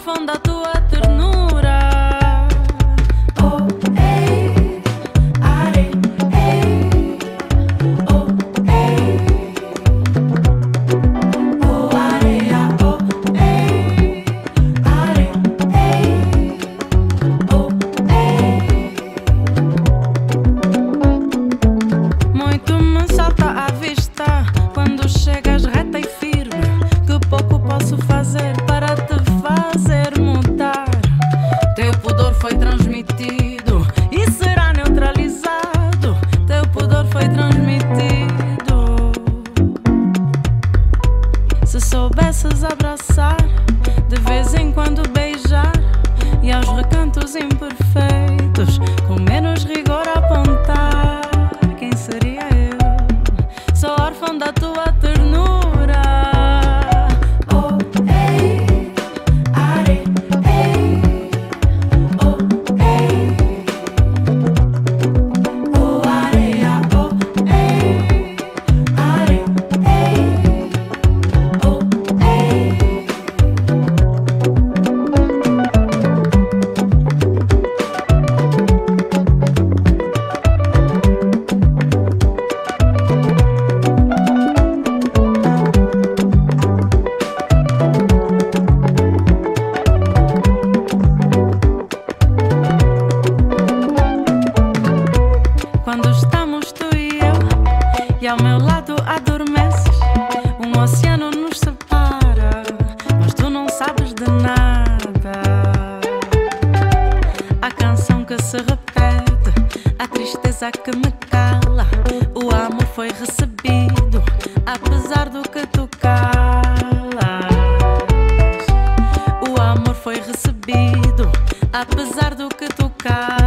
órfão da tua ternura. Oh, ei, are, ei, oh, ei, oh, areia, oh, ei, are, ei, oh, ei. Muito me salta à vista quando chegas reta e firme. Que pouco posso fazer para te fazer mudar. Teu pudor foi transmitido e será neutralizado. Teu pudor foi transmitido. Se soubesses abraçar, de vez em quando beijar, e aos recantos imperfeitos com menos rigor apontar, quem seria eu? Sou órfão da tua ternura. Oh, ei, are, ei, oh, ei, oh, areia, oh, ei, are, ei, oh, ei. Quando estamos tu e eu, e ao meu lado adormeces, um oceano nos separa, mas tu não sabes de nada. A canção que se repete, a tristeza que me cala, o amor foi recebido, apesar do que tu calas. O amor foi recebido, apesar do que tu calas.